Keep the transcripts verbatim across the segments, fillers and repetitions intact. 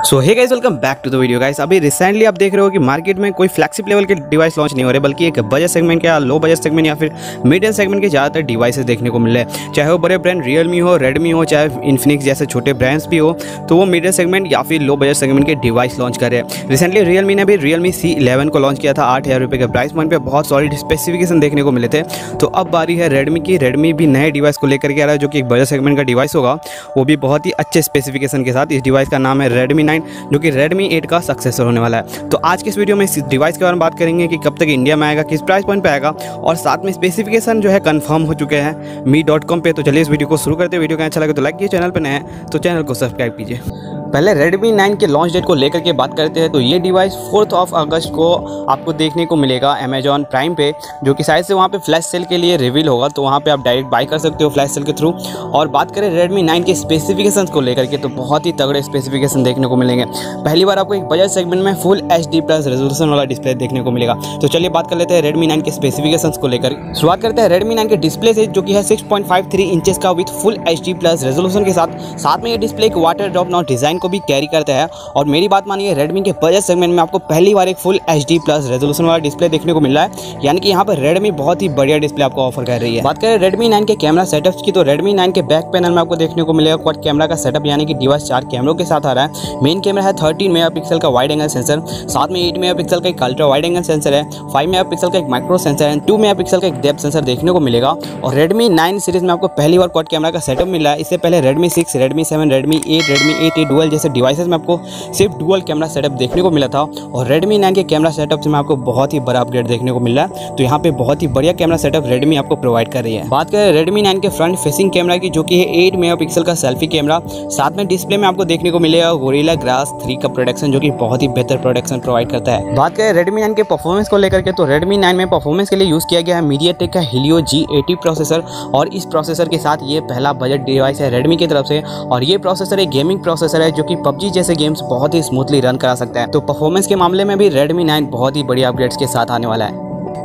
So hey guys, welcome back to the video guys. अभी recently आप देख रहे हो कि मार्केट में कोई फ्लैगशिप लेवल के डिवाइस लॉन्च नहीं हो रहे, बल्कि एक बजट सेगमेंट या लो बजट सेगमेंट या फिर मीडियम सेगमेंट के ज़्यादातर डिवाइसेस देखने को मिल रहे हैं। चाहे वो बड़े ब्रांड रियलमी हो, रेडमी हो, चाहे इन्फिनिक्स जैसे छोटे ब्रांड्स भी हो, तो वो मीडियम सेगमेंट या फिर लो बजट सेगमेंट के डिवाइस लॉन्च कर रहे हैं। रिसेंटली रियलमी ने भी रियलमी सी इलेवन को लॉन्च किया था आठ हज़ार रुपये के प्राइस पॉइंट पे। बहुत सॉलिड स्पेसिफिकेशन देखने को मिले थे। तो अब बारी है रेडमी की। रेडमी भी नए डिवाइस को लेकर के आ रहा है, जो कि एक बजट सेगमेंट का डिवाइस होगा, वो भी बहुत ही अच्छे स्पेसिफिकेशन के साथ। इस डिवाइस का नाम है रेडमी नाइन, जो कि रेडमी एट का सक्सेसर होने वाला है। तो आज के इस वीडियो में इस डिवाइस के बारे में बात करेंगे कि कब तक इंडिया में आएगा, किस प्राइस पॉइंट पे आएगा, और साथ में स्पेसिफिकेशन जो है कंफर्म हो चुके हैं मी डॉट कॉम पे। तो चलिए इस वीडियो को शुरू करते हैं। वीडियो को अच्छा लगे तो लाइक कीजिए, चैनल पर नए हैं तो चैनल को सब्सक्राइब कीजिए। पहले रेडमी नाइन के लॉन्च डेट को लेकर के बात करते हैं। तो ये डिवाइस फोर्थ ऑफ अगस्त को आपको देखने को मिलेगा अमेजॉन प्राइम पे, जो कि शायद से वहाँ पे फ्लैश सेल के लिए रिवील होगा। तो वहाँ पे आप डायरेक्ट बाय कर सकते हो फ्लैश सेल के थ्रू। और बात करें रेडमी नाइन के स्पेसिफिकेशंस को लेकर के, तो बहुत ही तगड़े स्पेसिफिकेशन देखने को मिलेंगे। पहली बार आपको एक बजट सेगमेंट में full H D plus resolution वाला डिस्प्ले देखने को मिलेगा। तो चलिए बात कर लेते हैं रेडमी नाइन के स्पेसिफिकेशंस को लेकर। शुरुआत करते हैं रेडमी नाइन के डिस्प्ले से, जो कि है six point five three inches का with full H D plus resolution के साथ। साथ में ये डिस्प्ले एक वाटर ड्रॉप नॉट डिजाइन को भी कैरी करता है। और मेरी बात मानिए, रेडमी के बजट सेगमेंट में आपको पहली बार एक full H D plus resolution वाला डिस्प्ले देखने को मिल रहा है। यानी कि यहाँ पर रेडमी बहुत ही बढ़िया डिस्प्ले आपको ऑफर कर रही है। बात करें रेडमी नाइन के कैमरा सेटअप्स की, तो रेडमी नाइन के बैक पैनल में आपको देखने को मिलेगा क्वाड कैमरा का सेटअप, यानी कि डिवाइस चार कैमरों के साथ आ रहा है। मेन कैमरा है थर्टीन मेगापिक्सल का वाइड एंगल सेंसर, साथ में एट मेगापिक्सल का एक अल्ट्रा वाइड एंगल सेंसर है, फाइव मेगापिक्सल का एक माइक्रो सेंसर है, टू मेगापिक्सल का एक डेप्थ सेंसर देखने को मिलेगा। और रेडमी नाइन सीरीज में आपको पहली बार क्वाड कैमरा का सेटअप मिला है। इससे पहले Redmi six, Redmi seven, Redmi eight, Redmi eight A dual जैसे डिवाइसेस में आपको सिर्फ डुअल कैमरा सेटअप देखने को मिला था। और रेडमी नाइन के कैमरा सेटअप में आपको बहुत ही बड़ा अपग्रेड देखने को मिल रहा है। तो यहाँ पे बहुत ही बढ़िया कैमरा सेटअप रेडमी आपको प्रोवाइड कर रही है। बात करें रेडमी नाइन के फ्रंट फेसिंग कैमरा की, जो कि है एट मेगापिक्सल का सेल्फी कैमरा। साथ में डिस्प्ले में आपको देखने को मिलेगा गोरिल्ला ग्लास थ्री का प्रोडक्शन, जो कि बहुत ही बेहतर प्रोडक्शन प्रोवाइड करता है। बात करें रेडमी नाइन के परफॉर्मेंस को लेकर के, तो रेडमी नाइन में परफॉर्मेंस के लिए यूज किया गया है मीडियाटेक का हीलियो जी एटी प्रोसेसर। और इस प्रोसेसर के साथ ये पहला बजट डिवाइस है रेडमी की तरफ से। और ये प्रोसेसर एक गेमिंग प्रोसेसर है, जो कि पबजी जैसे गेम्स बहुत ही स्मूथली रन करा सकता है। तो परफॉर्मेंस के मामले में भी रेडमी नाइन बहुत ही बढ़िया अपग्रेड्स के साथ आने वाला है।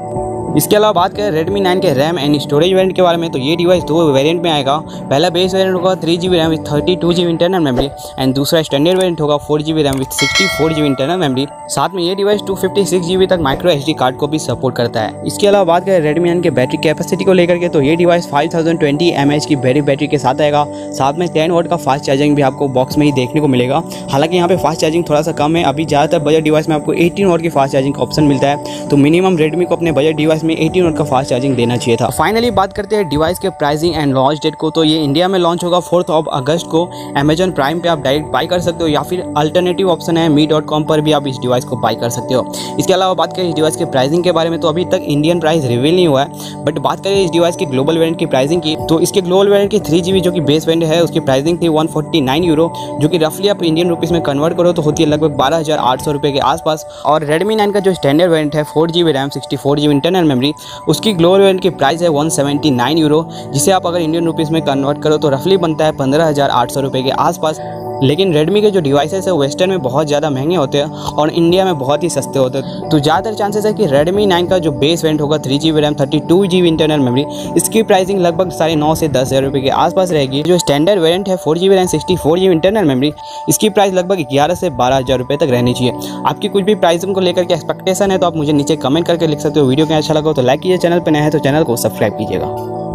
इसके अलावा बात करें रेडमी नाइन के रैम एंड स्टोरेज वेरिएंट के बारे में, तो ये डिवाइस दो वेरिएंट में आएगा। पहला बेस वेरिएंट होगा three G B RAM with thirty two G B internal memory, and दूसरा स्टैंडर्ड वेरिएंट होगा four G B RAM with sixty four G B internal memory. साथ में ये device two fifty six G B तक micro H D card को भी support करता है। इसके अलावा बात करें रेडमी नाइन के बैटरी कैपेसिटी को लेकर के, तो ये device five thousand twenty M H की बैटरी बैटरी के साथ आएगा। साथ में टेन वोट का फास्ट चार्जिंग भी आपको बॉक्स में ही देखने को मिलेगा। हालांकि यहाँ पे फास्ट चार्जिंग थोड़ा सा कम है। अभी ज़्यादातर बजट डिवाइस में आपको एटीन वोट की फास्ट चार्जिंग का ऑप्शन मिलता है। तो मिनिमम रेडमी को अपने बजट डिवाइस में एटीन वोट का चार्जिंग देना चाहिए था। फाइनली बात करते हैं डिवाइस के प्राइसिंग एंड लॉन्च डेट को, तो ये इंडिया में लॉन्च होगा फोर्थ ऑफ अगस्त को। अमेजॉन प्राइम पे आप डायरेक्ट बाय कर सकते हो, या फिर अल्टरनेटिव ऑप्शन है मी डॉट कॉम पर भी आप इस डिवाइस को बाय कर सकते हो। इसके अलावा बात करें इस डिवाइस के प्राइसिंग के बारे में, तो अभी तक इंडियन प्राइस रिवील नहीं हुआ है। बट बात करें इस डिवाइस की ग्लोबल वेरिएंट की प्राइसिंग की, तो इसके ग्लोबल वेरिएंट की थ्री जी बी जो कि बेस वेरिएंट है, उसकी प्राइसिंग थी वन फोर्टी नाइन यूरो, जो कि रफली आप इंडियन रुपीज़ में कन्वर्ट करो तो होती है लगभग बारह हज़ार आठ सौ रुपये के आसपास। और रेडमी नाइन का जो स्टैंडर्ड वेरिएंट है four G B RAM sixty four G B internal memory, उसकी ग्लोबल वेरिएंट की प्राइस है वन सेवेंटी नाइन यूरो, जिसे आप अगर इंडियन रुपीज़ में कन्वर्ट करो तो रफली बनता है पंद्रह हज़ार आठ सौ रुपये के आसपास। लेकिन रेडमी के जो डिवाइसेस है वेस्टर्न में बहुत ज़्यादा महंगे होते हैं और इंडिया में बहुत ही सस्ते होते हैं। तो ज़्यादातर चांसेस है कि रेडमी नाइन का जो बेस वेरिएंट होगा three G B RAM thirty two G B internal memory, इसकी प्राइसिंग लगभग साढ़े नौ से दस हज़ार रुपये के आसपास रहेगी। जो स्टैंडर्ड वेरिएंट है four G B RAM sixty four G B internal memory, इसकी प्राइस लगभग ग्यारह से बारह हज़ार रुपये तक रहनी चाहिए। आपकी कुछ भी प्राइसिंग को लेकर के एक्सपेक्टेशन है तो आप मुझे नीचे कमेंट करके लिख सकते हो। वीडियो क्या अच्छा लगा तो लाइक कीजिए, चैनल पर नया है तो चैनल को सब्सक्राइब कीजिएगा।